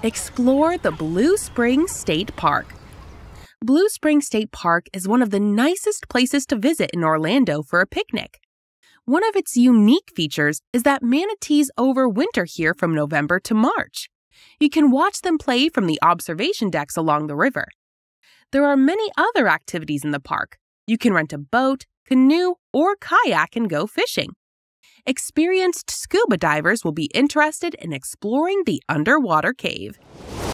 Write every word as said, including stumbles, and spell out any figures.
Explore the Bluespring State Park. Bluespring State Park is one of the nicest places to visit in Orlando for a picnic. One of its unique features is that manatees overwinter here from November to March. You can watch them play from the observation decks along the river. There are many other activities in the park. You can rent a boat, canoe, or kayak and go fishing. Experienced scuba divers will be interested in exploring the underwater cave.